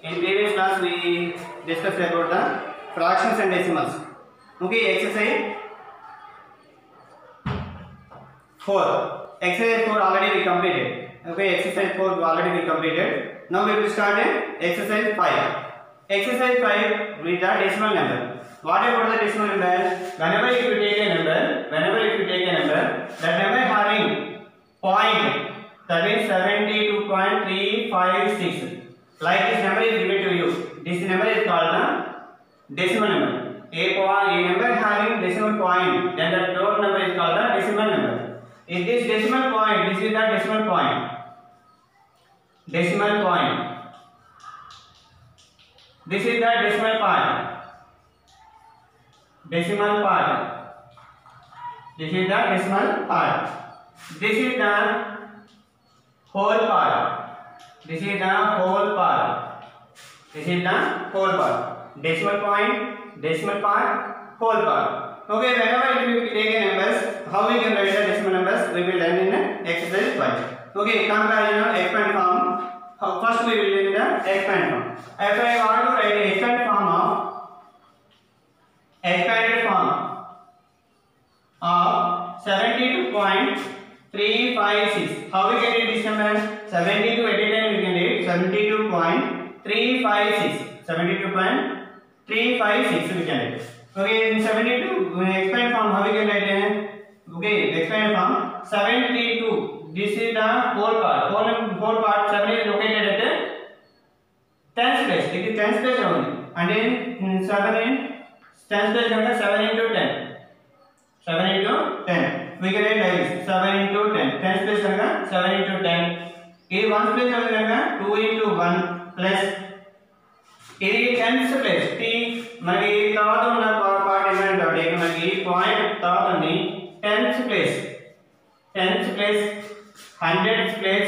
In previous class we discussed about the fractions and decimals. Okay, exercise 4. Exercise 4 already we completed. Okay, exercise 4 already we completed. Now we will start exercise 5. Exercise 5 with the decimal number. What about the decimal number? Whenever if you take a number, that number having point, that is 72.356. Like this number is given to you. This number is called the decimal number. A number having decimal point, then the total number is called the decimal number. If this decimal point, this is the decimal point. Decimal point. This is the decimal part. Decimal part. This is the decimal part. This is the whole part. This is the whole part. This is the whole part. Decimal point, decimal part, whole part. Okay, whenever you take a numbers, how we can write the decimal numbers, we will learn in exercise 5. Okay, come back in expand form. First we will learn the expand form. If I want to write the expanded form of 72.356. How we get this number? 72 at a time we can get 72.356. 72.356 we can get. Okay, in 72 expand form how we can write it? Okay, expand form 72. This is the whole part. Whole part 7 is located at 10th place. It is 10th place only. And then 7 in 10th place 7 into 10. 7 into 10. We can write like this. 7 into 10. 10th place 7 into 10. This 1st place 2 into 1 plus. This 10th place. మనకి తర్వాత ఉన్న part ఏంటంటే మనకి ఈ point తర్వాత ఉంది 10th place 100th place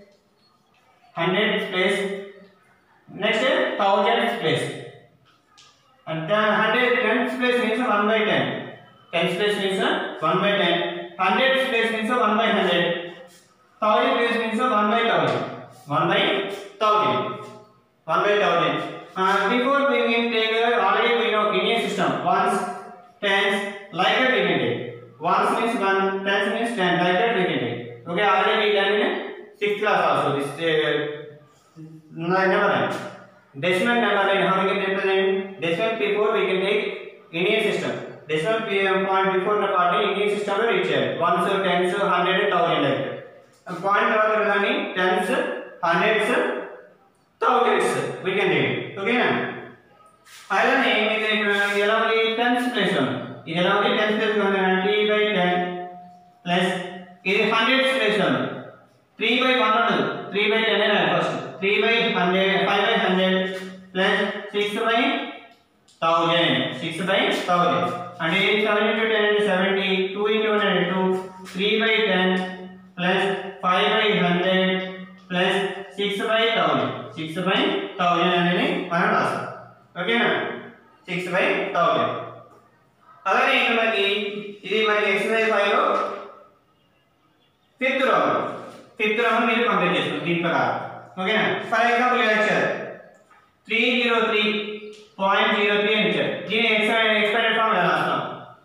next 1000th place and the 10th place means 1 by 10. 10th place means 1 by 10. 100th place means 1 by 100. 1000th place means 1 by 1000. 1 by 1000. 1 by 1000. Before we will take already we know Indian system ones, tens, like that we can take. Ones means 1, tens means 10, like that we can take. Okay, already we done in 6th class also. This number line. Decimal number line how we can represent? Decimal before we can take Indian system. Decimal point before the part Indian system will reach here. Ones, tens, 100, 1000 like that. Point after tens, hundreds, thousands we can take. Okay na? అలానే మీకు ఎలా ఉంది 10th place ఉంది. ఇది ఎలా ఉంది 10th place ఉంది 3 by 10 plus ఇది 100th ప్లేస్ ఉంది 3 by 1 ఉంది 3 by 10 అయినా first 3 by 100 5 by 100 plus 6 by 1000 6 by 1000 అంటే 7 into 10 అంటే 70 2 into 1 అంటే 2 3 by 10 plus 5 by 100 plus 6 by 1000 6 by 1000 అనేది మనం రాస్తాం. ఓకేనా 6 by 1000. అలానే ఇక్కడ మనకి ఇది మనకి ఎక్సర్సైజ్ 5 లో ఫిఫ్త్ రౌండ్ మీరు కంప్లీట్ చేసుకోండి దీని ప్రకారం. ఓకేనా ఫర్ ఎగ్జాంపుల్ లెక్చర్ 303.03 అని ఇచ్చారు. దీని ఎక్స్పాండెడ్ ఫార్మ్ ఎలా రాస్తాం?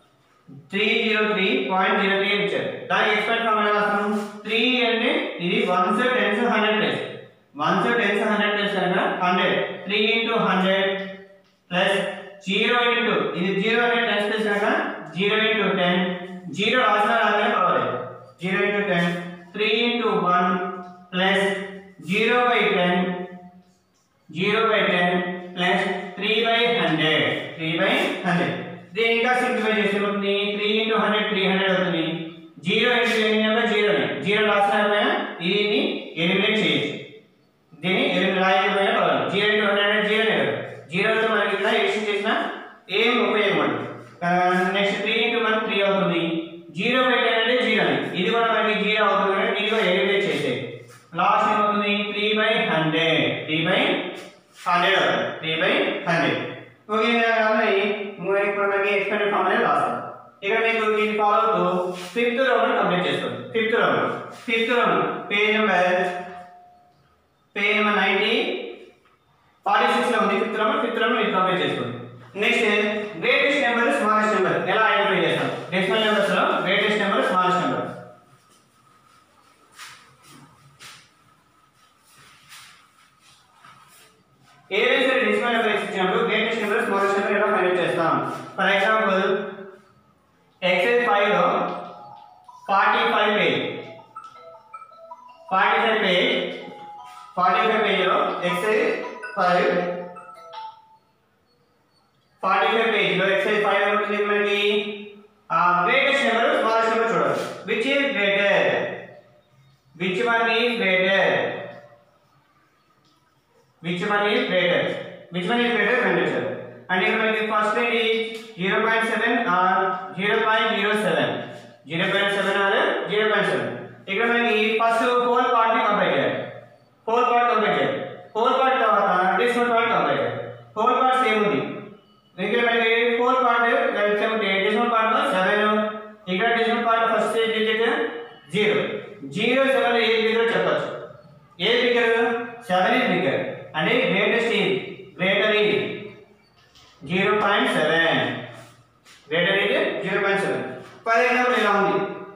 303.03 అని ఇచ్చారు. దాని ఎక్స్పాండెడ్ ఫార్మ్ ఎలా రాస్తాం? 3 అంటే ఇది 1s 10s 100 place 1s 10s 100 place కనుక 100 3 into 100 ప్లస్ 0 into ఇది 0 అంటే 10s ప్లేస్ కనుక 0 into 10 0 రాసినా రాగానే పర్వాలేదు 0 into 10 3 into 1 plus 0 by 10 plus 3 by 100 దీన్ని ఇంకా సింప్లిఫై చేస్తే అవుతుంది 3 into 100 300 అవుతుంది 0 into 0 రాసినా దీన్ని ఎలిమినేట్ చేయొచ్చు. దీన్ని రాయకపోయినా పర్వాలేదు 0 into 100 అంటే 0 నే కదా 0 తో మనకి ఇక్కడ ఎడిషన్ చేసినా ఏం ఉపయోగం ఉండదు. నెక్స్ట్ 3 into 1 3 అవుతుంది 0 by 10 అంటే 0 అని ఇది కూడా మనకి 0 అవుతుంది అంటే దీన్ని కూడా ఎలిమినేట్ చేసేది. లాస్ట్ ఏమవుతుంది 3 by 100 3 by 100. ఓకే ఇప్పుడు మనకి ఎక్స్పాండెడ్ ఫార్మ్ అనేది రాస్తాం. ఇక్కడ మీకు దీన్ని ఫాలో అవుతూ 5th రౌండ్ కంప్లీట్ చేసుకోండి. 5th round page number 90 47 next greatest number smallest number ఎలా ఐడెంటిఫై చేస్తాం? డెసిమల్ నెంబర్స్ లో గ్రేటెస్ట్ నెంబర్ స్మాలెస్ట్ నెంబర్. ఏదైనా సరే డెసిమల్ నెంబర్ ఇచ్చినప్పుడు గ్రేటెస్ట్ నెంబర్ స్మాలెస్ట్ నెంబర్ ఎలా ఫైండ్ అవుట్ చేస్తాం? ఫర్ ఎగ్జాంపుల్ ఎక్సైజ్ 5 లో 45 పేజ్ 45 పేజ్ లో ఎక్సైజ్ 5 45 పేజ్ లో ఎక్సైజ్ 5 ఉంటుంది మనకి. గ్రేటెస్ట్ నెంబర్ స్మాలెస్ట్ నెంబర్ చూడాలి. Which is greater, which one is greater, which one is greater, which one is greater find out. And here మనకి first rate is 0.7 or 0.07 or 0.7. ఇక్కడ మనకి first whole part ని compare చేయాలి. Whole part తర్వాత decimal part compare చేయాలి. Whole part same ఉంది. ఇక్కడ మనకి హోల్ పార్ట్ సేమ్ ఉంది. డెసిమల్ పార్ట్ లో 7, ఇక్కడ డెసిమల్ పార్ట్ ఫస్ట్ డిజిట్ 0. 0 7 ఏది బిగ్గర్ చెప్పొచ్చు. ఏది బిగ్గర్? 7 is bigger. అంటే greatest is greater is 0.7, greater is 0.7. For example ఇలా ఉంది.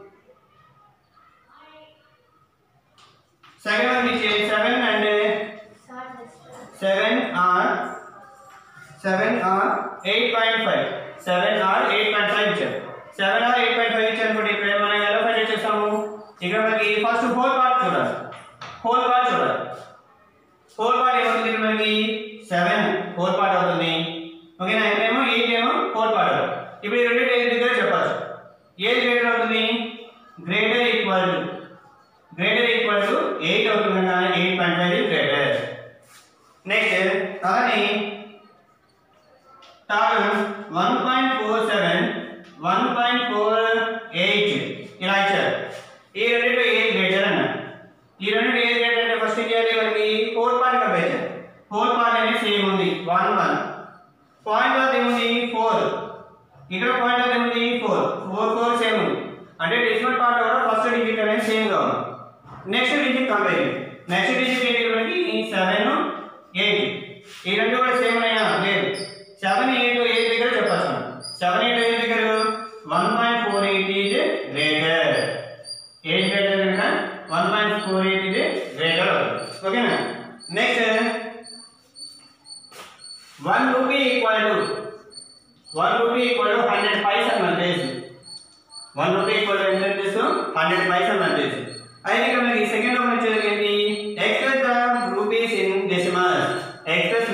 సెకండ్ వన్ ఇచ్చే 7 and 7 are 8.5, 7 or 8.5 ఇచ్చారు. 7 or 8.5 ఇచ్చారు అనుకోండి. ఇప్పుడు మనం ఎలా ఫైండ్ అవుట్ చేస్తాము? ఇక్కడ మనకి ఫస్ట్ హోల్ పార్ట్ చూడాలి. హోల్ పార్ట్ ఏమవుతుంది మనకి? 7 హోల్ పార్ట్ అవుతుంది. ఓకేనా? ఏమో 8 ఏమో హోల్ పార్ట్ అవుతుంది. ఇప్పుడు ఈ రెండు ఏది దగ్గర చెప్పచ్చు. ఏది గ్రేటర్ అవుతుంది? గ్రేటర్ ఈక్వల్ టు 8 అవుతుంది కదా. 8.5 is greater. నెక్స్ట్ అలానే టాప్ 1.47 1.48 ఇలా ఇచ్చారు. ఈ రెండిట్లో ఏది గ్రేటర్ అన్నారు. ఈ రెండు ఏది గ్రేటర్ అంటే ఫస్ట్ ఏం చేయాలి? మనకి హోల్ పార్ట్ కంపేర్ చేయాలి. హోల్ పార్ట్ అనేది సేమ్ ఉంది 1 1. పాయింట్ ఆఫ్ ఏముంది 4. ఇక్కడ పాయింట్ ఆఫ్ ఏముంది 4 సేమ్ ఉంది. అంటే డెసిమల్ పార్ట్ కూడా ఫస్ట్ డిజిట్ అనేది సేమ్ గా ఉంది. నెక్స్ట్ డిజిట్ కంపేర్ చేయండి. నెక్స్ట్ డిజిట్ ఏంటి మనకి? 7 8. ఈ రెండు కూడా సేమ్ అయినా లేదు. 7 8 ఏది దగ్గర చెప్పచ్చు. 7 8 ఏది దగ్గర? 1.48 is greater. ఏది గ్రేటర్ కనుక 1.48 is greater. ఓకేనా? Next 1 rupee equal to 100 paisa అని తెలుసు. 1 rupee equal to ఎంత తెలుసు? 100 paisa అని తెలుసు. అయితే ఇక్కడ మనకి సెకండ్ వన్ వచ్చేది ఏంటి? express the rupees in decimals. express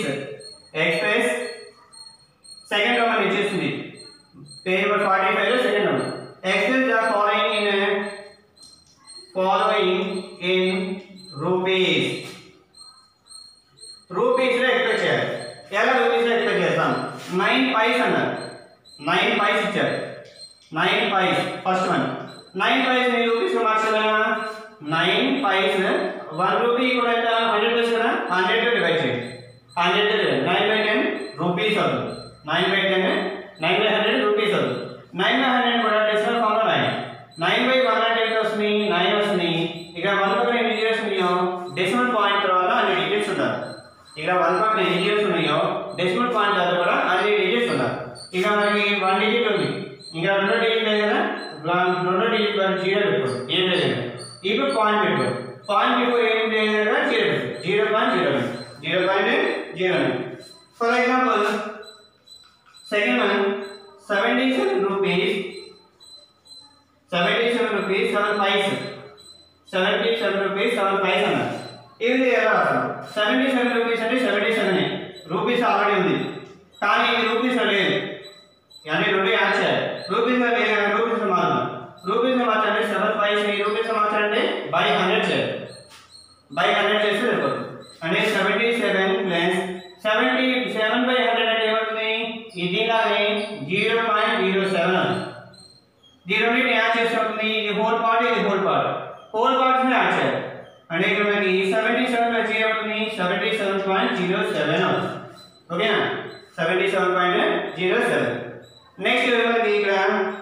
second one ఇచ్చేస్తుంది. పేజ్ నెంబర్ 45 లో second one. express the following in rupees. Rupees లో ఎక్స్ప్రెస్ చేయాలి. ఎలా రూపీస్ లో ఎక్స్ప్రెస్ చేస్తాం? 9 పైస్ అన్నారు. 9 పైస్ ఇచ్చారు. 9 పైస్ ఫస్ట్ వన్. 9 పైస్ ని రూపీస్ లో మార్చాలా? 9 పైస్ 1 రూపీ కూడా ఎంత? 100 పైస్ కదా. 100 తో డివైడ్ చేయండి. 9/10 రూపీస్ అవుతుంది. 9/10 9/100 రూపీస్ అవుతుంది. 9/100 కూడా డెసిమల్ ఫామ్ లో రాయాలి. 9/100 ఎంత వస్తుంది? 9 వస్తుంది. ఇక 1 పక్కన ఎన్ని జీరోస్ ఉన్నాయో డెసిమల్ పాయింట్ తర్వాత అన్ని డిజిట్స్ ఉండాలి. ఇక్కడ 1 పక్కన ఎన్ని జీరోస్ ఉన్నాయో డెసిమల్ పాయింట్ తర్వాత కూడా అన్ని డిజిట్స్ ఉండాలి. ఇక మనకి 1 డిజిట్ ఉంది. ఇంకా 2 డిజిట్ లేదు కదా. 2 డిజిట్ 0 పెట్టుకోండి. ఏం లేదు కదా. ఇప్పుడు పాయింట్ పెట్టుకోండి. పాయింట్ బిఫోర్ ఏం లేదు కదా. 0.09. For example second one 77 rupees 7 paise 77 rupees 7 paise అన్నారు. ఇది ఎలా రాస్తాం? 77 రూపీస్ అంటే 77 రూపీస్ ఆల్రెడీ ఉంది. కానీ ఇది రూపీస్ లేదు. అంటే రెండు యాడ్ చేయాలి. రూపీస్ లో లేదు. రూపీస్ లో మారుతాం. రూపీస్ లో మార్చాలంటే 7 paise ని రూపీస్ లో మార్చాలంటే బై 100 చేయాలి. బై 100 చేస్తే సరిపోతుంది. అంటే 77 ప్లస్ 77/100 అంటే ఏమవుతుంది? దీనిలాగే 0.07. దీని రెండింటిని యాడ్ చేసినప్పుడు ఇది హోల్ పార్ట్ హోల్ పార్ట్స్ ని యాడ్ చేయాలి. అంటే ఇక్కడ మనకి 77 లో ఏమవుతుంది? 77.07 అవుతుంది. ఓకేనా? 77.07. నెక్స్ట్ మనకి ఇక్కడ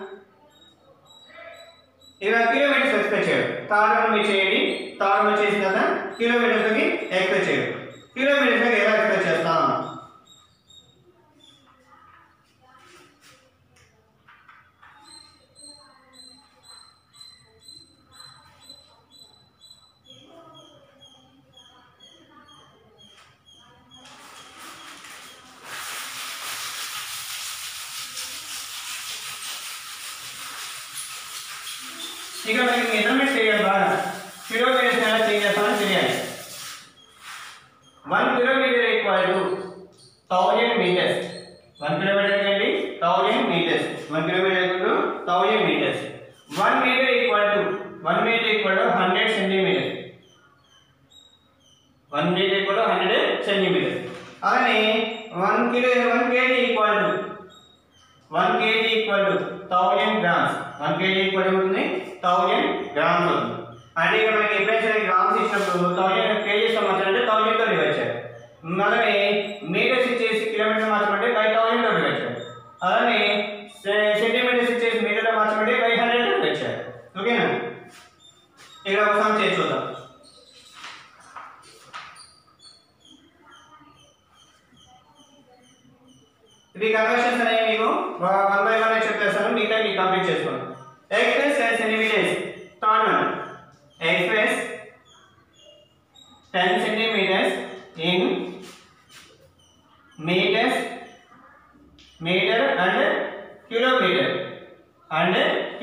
కిలోమీటర్స్ ఎక్స్పెక్ట్ చేయాలి. తాళం మీరు చేయండి. తాళం వచ్చేసిన తర్వాత కిలోమీటర్స్కి ఎక్స్పెక్ట్ చేయాలి. కిలోమీటర్స్కి ఎలా ఎక్స్పెక్ట్ చేస్తాం? ఇక మనకి మెజర్మెంట్స్ చేయాలి బాగా కిలోమీటర్స్ ఎలా చేంజ్ చేస్తామని తెలియాలి 1 kilometer equal to 1000 meters 1 kilometer ఏంటి 1000 meters 1 kilometer equal to 1000 meters 1 meter equal to 100 centimeters 1 meter equal to 100 centimeters అలానే 1 kg equal to 1000 grams 1 kg equal to 1000 grams అవుతుంది అంటే ఇక్కడ మనకి ఎప్పుడైతే గ్రామ్స్ ఇచ్చినప్పుడు 1000 kgs లో మార్చాలంటే 1000 తో డివైడ్ చేయాలి అలానే మీటర్స్ ఇచ్చేసి కిలోమీటర్ మార్చమంటే 1000 తో డివైడ్ చేయాలి అలానే సెంటీమీటర్స్ ఇచ్చేసి మీటర్ లో మార్చమంటే 100 తో డివైడ్ చేయాలి ఓకేనా ఇక్కడ ఒక సమ్ చేసి చూద్దాం ఇవి కన్వర్షన్స్ అనేవి మీకు 1 by 1 చెప్పేస్తాను మిగతా మీరు కంప్లీట్ చేసుకోండి express centimetres third one express 10 centimeters in meters meter and kilometer అంటే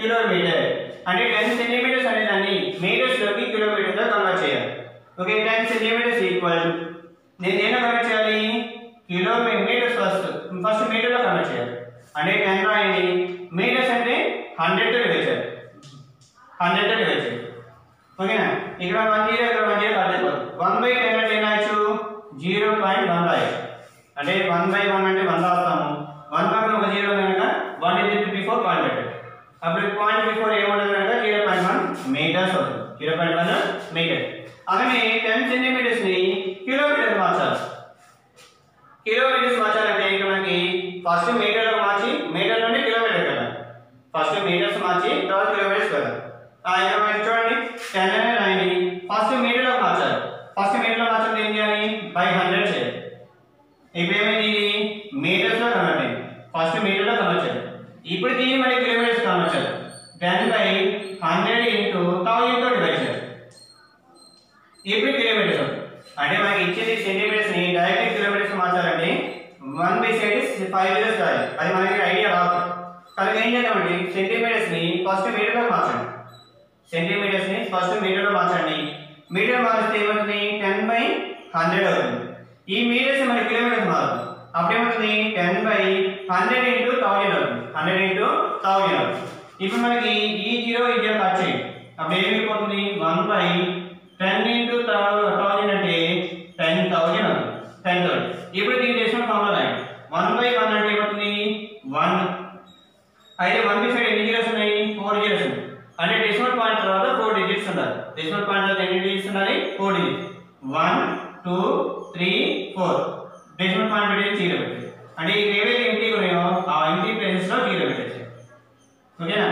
10 centimeters అనే దాన్ని meters లోకి kilometers లో కన్వర్ట్ చేయాలి ఓకే 10 centimeters ఈక్వల్ నేను దేనిలో కన్వర్ట్ చేయాలి కిలోమీటర్స్ ఫస్ట్ మీటర్ లో కన్వర్ట్ చేయాలి అంటే 10 రాయండి మీటర్స్ అంటే 100 తో డివైడ్ చేయాలి 100 తో డివైడ్ చేయాలి ఓకేనా ఇక్కడ 10 ఇక్కడ 10 కట్టేపోదు 1 by 10 అంటే ఏనాయచ్చు 0.1 రాయాలి అంటే 1 by 1 అంటే 1 రాస్తాము 1 పక్కన ఒక 0 కనుక 1 is before పాయింట్ పెట్టాలి అప్పుడు పాయింట్ బిఫోర్ ఏముంటుంది కనుక 0.1 మీటర్స్ అవుతుంది 0.1 మీటర్ అలానే 10 సెంటీమీటర్స్ ని కిలోమీటర్స్ మార్చాలి కిలోమీటర్స్ మార్చాలంటే ఇక్కడ మనకి ఫస్ట్ మీటర్ లో మార్చి మీటర్ నుండి కిలోమీటర్ కదా ఫస్ట్ మీటర్స్ మార్చి తర్వాత కిలోమీటర్స్ కదా ఇక్కడ మనకి చూడండి 10 అనే రాయండి ఫస్ట్ మీటర్ లో మార్చాలి ఫస్ట్ మీటర్ లో మార్చాలి ఏం చేయాలి బై 100 చేయాలి ఇప్పుడు ఏమైంది మీటర్స్ లో కన్వర్ట్ అయింది ఫస్ట్ మీటర్ లో కన్వర్ట్ చేయాలి ఇప్పుడు దీన్ని మళ్ళీ కిలోమీటర్స్ కన్వర్ట్ చేయాలి 10 by 100 into 1000 తో డివైడ్ చేయాలి ఇప్పుడు కిలోమీటర్స్ అంటే మనకి ఇచ్చేది సెంటీమీటర్స్ ని డైరెక్ట్ కిలోమీటర్స్ మార్చాలంటే 1 by side 5 zeros రాయాలి అది మనకి ఐడియా రాదు కనుక ఏం చేద్దామంటే సెంటీమీటర్స్ ని ఫస్ట్ మీటర్ లో మార్చండి సెంటీమీటర్స్ ని ఫస్ట్ మీటర్ లో మార్చండి మీటర్ మార్చితే ఏమవుతుంది 10 by 100 అవుతుంది ఈ మీటర్స్ మన కిలోమీటర్స్ మారుతుంది అప్పుడు ఏమవుతుంది 10 by 100 into 1000 అవుతుంది 100 into 1000 అవుతుంది ఇప్పుడు మనకి ఈ 0 కట్ చేయండి అప్పుడు ఏం మిగిలిపోతుంది 1 by 10 into 1000 అంటే 10000 అవుతుంది 10000 ఇప్పుడు దీని డెసిమల్ ఫార్ములా రాయండి 1 by 1 అంటే ఏమవుతుంది 1 అయితే 1 by side ఎన్ని జీరోస్ ఉన్నాయి 4 జీరోస్ ఉన్నాయి అంటే డెసిమల్ పాయింట్ తర్వాత 4 డిజిట్స్ ఉండాలి డెసిమల్ పాయింట్ తర్వాత ఎన్ని డిజిట్స్ ఉండాలి 4 డిజిట్స్ 1 2 3 4 డెసిమల్ పాయింట్ పెట్టి 0 పెట్టాలి అంటే ఏవైతే ఎంటీ ఉన్నాయో ఆ ఎంటీ ప్లేసెస్ లో 0 పెట్టేసి ఓకేనా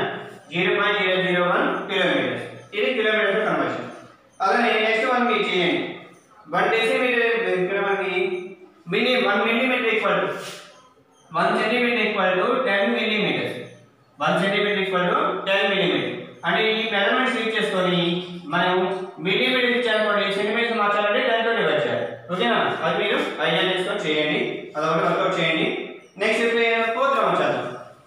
0.001 కిలోమీటర్స్ ఇది కిలోమీటర్స్ కన్వర్షన్ అలానే నెక్స్ట్ వన్ మీరు చేయండి 1 డెసిమీటర్ ఇక్కడ మనకి 1 millimetre equal to 1 centimetre equal to 10 millimetres 1 centimetre equal to 10 millimetre అంటే ఈ మెజర్మెంట్స్ యూజ్ చేసుకొని మనం మిల్లీమీటర్ ఇచ్చారనుకోండి సెంటీమీటర్స్ మార్చాలంటే 10 తో డివైడ్ చేయాలి ఓకేనా అది మీరు ఐడియా చేసుకొని చేయండి అదొకటి వర్కౌట్ చేయండి నెక్స్ట్ ఇప్పుడు ఫోర్త్ రౌండ్ చేద్దాం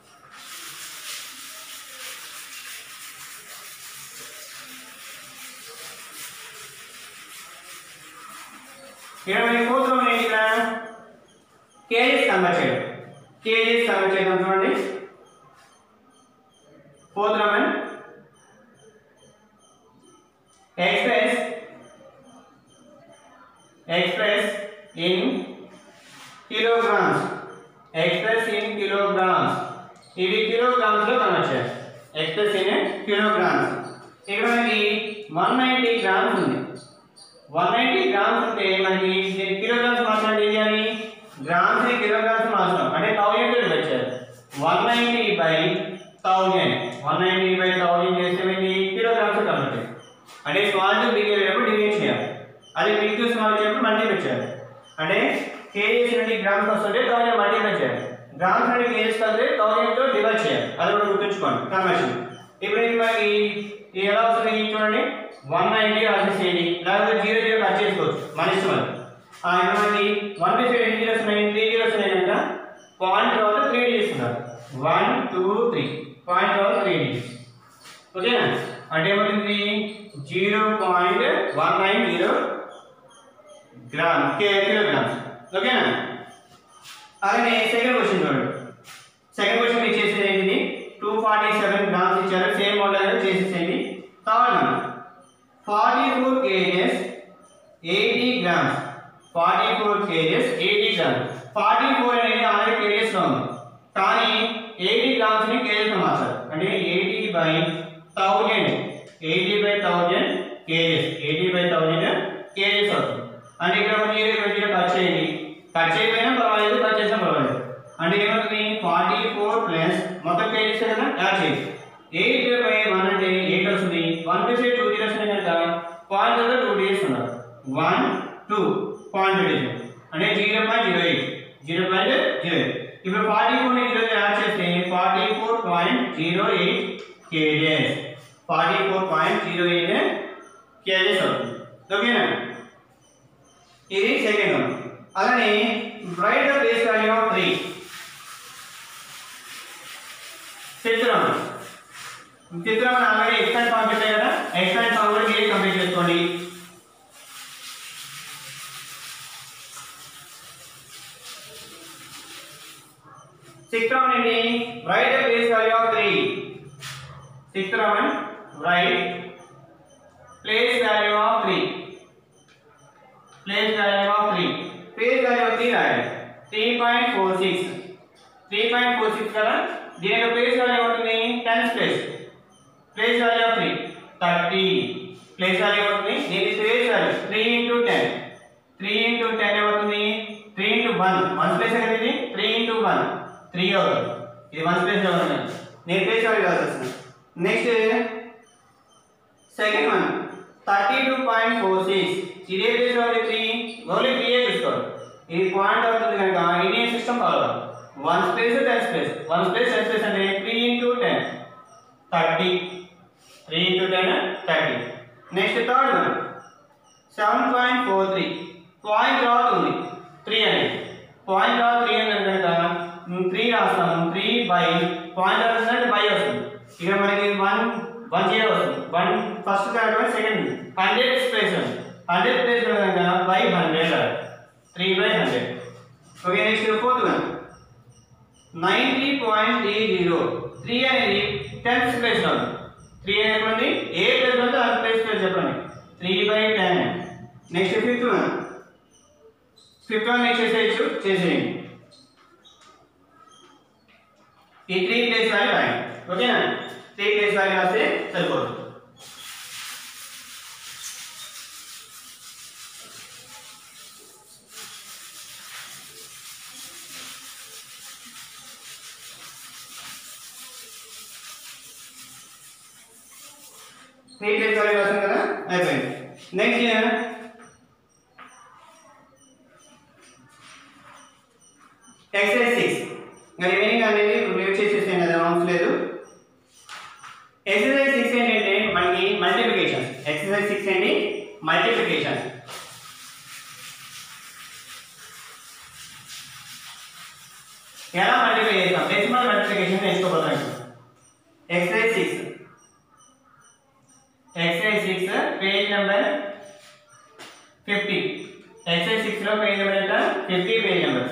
ఇక్కడ మనకి ఫోర్త్ రౌండ్ ఏంటి ఇక్కడ కేజీస్ కన్వర్ట్ చేయడం కేజీస్ కన్వర్ట్ చేయడం చూడండి fourth round express in kilograms ఇది కిలోగ్రామ్స్ లో కన్వర్ట్ చేయాలి express in kilograms ఇక్కడ మనకి 190 గ్రామ్స్ ఉంది 190 గ్రామ్స్ ఉంటే మనకి కిలోగ్రామ్స్ మార్చాలంటే ఏం చేయాలి గ్రామ్స్ ని కిలోగ్రామ్స్ మార్చడం అంటే 1000 తో డివైడ్ చేయాలి 190 by 1000 చేస్తే మనకి కిలోగ్రామ్స్ కన్వర్ట్ చేయాలి అంటే స్మాల్ టు బిగ్ అయ్యేటప్పుడు డివైడ్ చేయాలి అదే బిగ్ టు స్మాల్ వచ్చేటప్పుడు మల్టిప్లై చేయాలి అంటే కేజీస్ నుండి గ్రామ్స్ వస్తుంటే 1000 మల్టిప్లై చేయాలి గ్రామ్స్ నుండి కేజీస్ వస్తే 1000 తో డివైడ్ చేయాలి అది కూడా గుర్తుంచుకోండి కన్వర్షన్ ఇప్పుడు ఇది మనకి ఎలా వస్తుంది చూడండి 190 రాసేసేది లేకపోతే 00 కట్ చేసుకోవచ్చు మన ఇష్టం అది ఇక్కడ మనకి 1 by 5 ఎన్ని జీరోస్ ఉన్నాయి 3 జీరోస్ ఉన్నాయి కనుక పాయింట్ తర్వాత 3 డిజిట్స్ ఉన్నారు 1 2 3 పాయింట్ తర్వాత 3 డిజిట్స్ ఓకేనా అంటే ఏమవుతుంది 0.190 కిలోగ్రామ్స్ ఓకేనా. అలాగే సెకండ్ క్వశ్చన్ చూడండి. సెకండ్ క్వశ్చన్ ఇచ్చేసేది ఏంటిది 247 గ్రామ్స్ ఇచ్చారు, సేమ్ మోడల్ చేసేసేయండి. Third one 44 kgs 80 grams 44 kgs 80 grams 44 అనేది ఆల్రెడీ kgs లో ఉంది, కానీ 80 grams ని kgs లో మార్చాలి. అంటే 80/1000 kgs 80/1000 kgs అవుతుంది. అంటే ఇక్కడ 0 కట్ చేయండి, కట్ చేయకపోయినా పర్వాలేదు, కట్ చేసినా పర్వాలేదు. అంటే ఏమవుతుంది 44 ప్లస్ మొత్తం kgs కదా యాడ్ చేయండి. 8/1 అంటే 8 వస్తుంది. 1 + 2 0 వస్తుంది కనుక పాయింట్ దగ్గర 2 డిజిట్స్ ఉన్నారు. 1 2 పాయింట్ డిజిట్ అంటే 0.08 ఇప్పుడు 44 ని 0 యాడ్ చేస్తే 44.08 kgs 44.08 kgs అవుతుంది ఓకేనా. ఇది సెకండ్ వన్. అలానే write the base value of 3 చిత్రం ఆల్రెడీ ఎక్స్పాండ్ ఫామ్ పెట్టాయి కదా, ఎక్స్పాండ్ ఫామ్ కూడా మీరే కంప్లీట్ చేసుకోండి. సిక్స్త్ రౌండ్ ఏంటి write the place value of 3. Sixth round write place value of 3. Place value of 3 place value of 3 రాయాలి. 3.46 కదా, దీని యొక్క ప్లేస్ వాల్యూ అవుతుంది 10th place. Place value of 3 30. Place value అవుతుంది దీని ప్లేస్ వాల్యూ 3 into 10 ఏమవుతుంది 3 into 1 1 place కదా, ఇది 3 into 1 3 అవుతుంది. ఇది 1 ప్లేస్ లో ఉంది, నేను ప్లేస్ వాల్యూ రాసేస్తాను. నెక్స్ట్ సెకండ్ వన్ 32.46 ఇదే ప్లేస్ వాల్యూ 3 ఓన్లీ 3 చూసుకోవాలి. ఇది పాయింట్ అవుతుంది కనుక ఇండియన్ సిస్టమ్ కావాలి. 1 ప్లేస్ 10 ప్లేస్ 1 ప్లేస్ 10 ప్లేస్ అంటే 3 into 10 30. 3 into 10 30. Next third one 7.43 point తర్వాత ఉంది 3 అనేది. పాయింట్ తర్వాత 3 అనేది కనుక 3 రాస్తాము. 3 బై పాయింట్ రాసినట్టు బై వస్తుంది. ఇక్కడ మనకి 1 0 వస్తుంది. 1 ఫస్ట్ కాకుండా సెకండ్ 100 ప్లేస్ ఉంది. 100 ప్లేస్ కనుక by 100 3/100 okay. Next fourth one 90.30 3 అనేది 10th ప్లేస్ లో ఉంది. 3 అనేది ఏ ప్లేస్ లో ఆ ప్లేస్ లో చెప్పండి 3/10. నెక్స్ట్ ఫిఫ్త్ వన్ చేసేయండి. ఈ 3 ప్లేస్ వాల్యూ రాయండి ఓకేనా. 3 ప్లేస్ వాల్యూ రాస్తే సరిపోతుంది. రాసాం కదా అయిపోయింది. నెక్స్ట్ ఎక్సర్సైజ్ 6 రిమైనింగ్ అనేది రిలీవ్ చేసేసాను కదా, అవసరం లేదు. ఎక్సర్సైజ్ 6 ఏంటంటే మనకి మల్టిప్లికేషన్స్. ఎక్సర్సైజ్ 6 ఏంటి మల్టిప్లికేషన్స్. ఎలా మల్టిప్లై చేస్తాం డెసిమల్ మల్టిప్లికేషన్ నేర్చుకోబోతున్నాం. Exercise 6 page number 50. ఎక్సర్సైజ్ 6 లో పేజ్ నెంబర్ ఎంత 50 పేజ్ నెంబర్.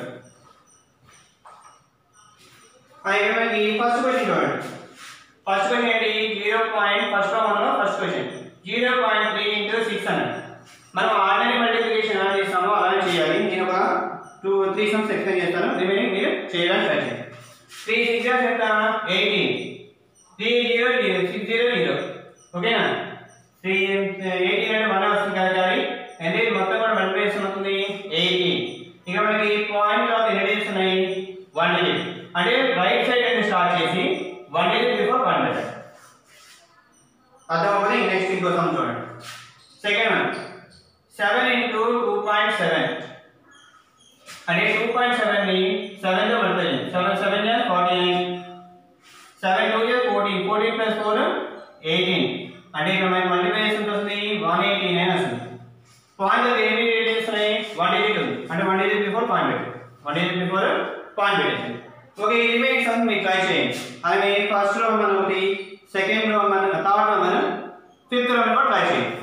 మనకి ఫస్ట్ క్వశ్చన్ చూడండి. ఫస్ట్ క్వశ్చన్ ఏంటి 0. ఫస్ట్ వన్లో ఫస్ట్ క్వశ్చన్ 0.3 into 6 అన్నాడు. మనం ఆర్డినరీ మల్టిప్లికేషన్ ఎలా చేస్తామో అలా చేయాలి. నేను ఒక 2-3 సమ్స్ ఎక్స్ప్లెయిన్ చేస్తాను, రిమైనింగ్ మీరు చేయడానికి ట్రై చేయండి. 3 6 ఎంత 18. 3 0 0 6 0 0 ఓకేనా. 18 అంటే 1 వస్తుంది కాబట్టి అంటే మొత్తం కూడా మల్టిప్లికేషన్ అవుతుంది 18. ఇక మనకి పాయింట్ ఆఫ్ ఎన్ని డిజిట్స్ ఉన్నాయి 1 డిజిట్. అంటే రైట్ సైడ్ నుంచి స్టార్ట్ చేసి 1 డిజిట్ బిఫోర్ 100. అర్థమవుతుంది. నెక్స్ట్ ఇంకో సమ్ చూడండి. సెకండ్ వన్ 7 into 2.7 అంటే 2.7 ని 7 తో మల్టిప్లై చేయండి. 7 7 49 7 2 14 14 plus 4 18 అంటే ఇక్కడ మనకి మల్టిప్లికేషన్ వస్తుంది 189 వస్తుంది. పాయింట్ ఎన్ని డిజిట్స్ ఉన్నాయి 1 డిజిట్ ఉంది అంటే 1 digit before point 1 digit before point పెట్టేసి ఓకే. రిమైనింగ్ సమ్ మీరు ట్రై చేయండి. అలాగే ఫస్ట్ రో మనం ఒకటి, సెకండ్ రో మనం, థర్డ్ రో మనం ఫిఫ్త్ రౌండ్ కూడా ట్రై చేయండి.